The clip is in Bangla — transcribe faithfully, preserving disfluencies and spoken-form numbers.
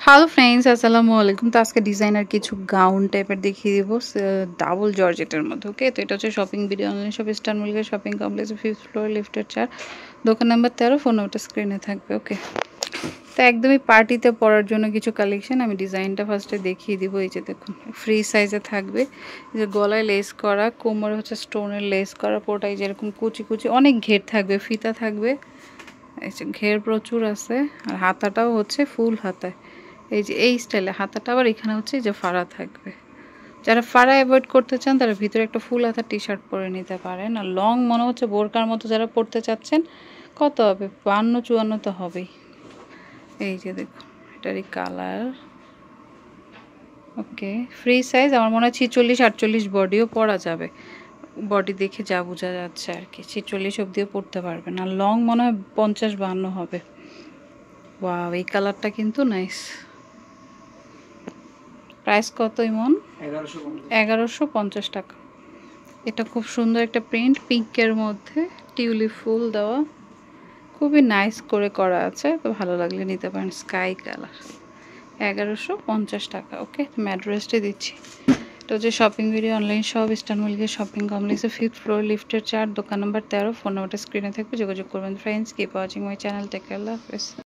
হ্যালো ফ্রেন্ডস, আসসালামু আলাইকুম। তো আজকে ডিজাইনার কিছু গাউন টাইপের দেখিয়ে দিব ডাবল জর্জেটের মধ্যে। ওকে, তো এটা হচ্ছে shopping video online shop star মলিকের শপিং কমপ্লেক্স ফিফথ ফ্লোর লিফটের চার, দোকান নাম্বার তেরো, ফোন নাম্বারটা স্ক্রিনে থাকবে। ওকে, তো একদমই পার্টিতে পরার জন্য কিছু কালেকশন আমি ডিজাইনটা ফার্স্টে দেখিয়ে দিব। এই যে দেখুন, ফ্রি সাইজে থাকবে, যে গলায় লেস করা, কোমরে হচ্ছে স্টোনের লেস করা, পুরোটাই যেরকম কুচি কুচি, অনেক ঘের থাকবে, ফিতা থাকবে, এই যে ঘের প্রচুর আছে। আর হাতাটাও হচ্ছে ফুল হাতায়, এই যে এই স্টাইলে হাতাটা, আবার এখানে হচ্ছে যে ফাড়া থাকবে। যারা ফাড়া অ্যাভয়েড করতে চান তারা ভিতরে একটা ফুল হাতা টি শার্ট পরে নিতে পারেন। আর লং মনে হচ্ছে বোরকার মতো যারা পরতে চাচ্ছেন, কত হবে, বান্ন চুয়ান্ন তো হবেই। এই যে দেখুন, এটারই কালার। ওকে, ফ্রি সাইজ, আমার মনে হয় ছিচল্লিশ আটচল্লিশ বডিও পরা যাবে, বডি দেখে যা বোঝা যাচ্ছে আর কি। ছিচল্লিশ অব্দিও পরতে পারবেন। আর লং মনে হয় পঞ্চাশ বান্ন হবে। ওয়াও, এই কালারটা কিন্তু নাইস। প্রাইস কত ইমন? এগারোশো পঞ্চাশ টাকা। এটা খুব সুন্দর একটা প্রিন্ট, পিঙ্কের মধ্যে টিউলিপ ফুল দেওয়া, খুবই নাইস করে করা আছে। তো ভালো লাগলে নিতে পারেন। স্কাই কালার, এগারোশো পঞ্চাশ টাকা। ওকে, অ্যাড্রেসটা দিচ্ছি। এটা হচ্ছে shopping video online shop star মলিকের শপিং কমপ্লেক্সের ফিফথ ফ্লোর লিফটের চার, দোকান নাম্বার তেরো, ফোন নাম্বারটা স্ক্রিনে থাকবে, যোগাযোগ করবেন। Friends, keep watching my channel, take care, আল্লাহ হাফেজ।